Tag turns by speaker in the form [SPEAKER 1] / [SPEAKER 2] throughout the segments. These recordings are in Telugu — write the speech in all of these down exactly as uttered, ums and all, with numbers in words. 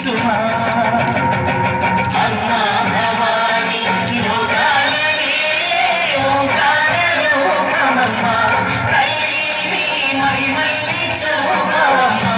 [SPEAKER 1] దీవించుమా అమ్మా భవాని యోగాలనే ఓంకార రూపమమ్మా తల్లి మరి మళ్ళీ చూపవమ్మా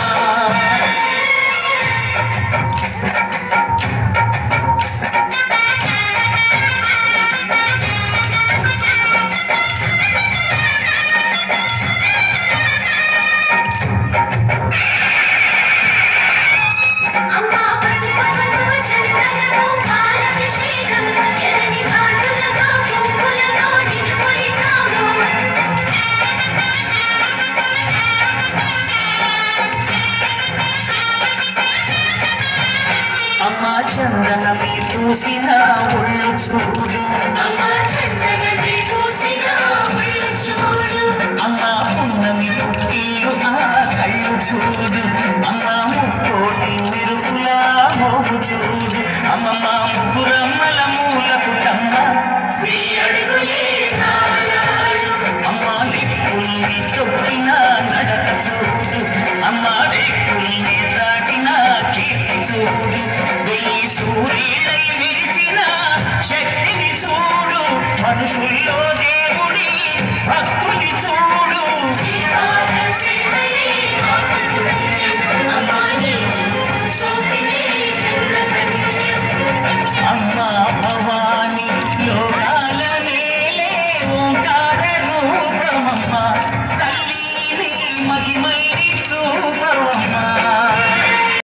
[SPEAKER 1] అమ్మా చందనమి పూసిన ఒళ్ళు చూడు అమ్మా చందనమి పూసిన ఒళ్ళు చూడు అమ్మా పున్నమి పుట్టిలు ఆ కళ్ళు చూడు అమ్మా ముక్కోటి మెరుపుల మోగు చూడు అమ్మమ్మ ముగ్గురమ్మల మూల పుట్టమ్మ నీ అడుగులే అమ్మా నిప్పుల్ని తొక్కిన నడక చూడు అమ్మా రేకుల్ని దాటిన కీర్తి చూడు సూర్య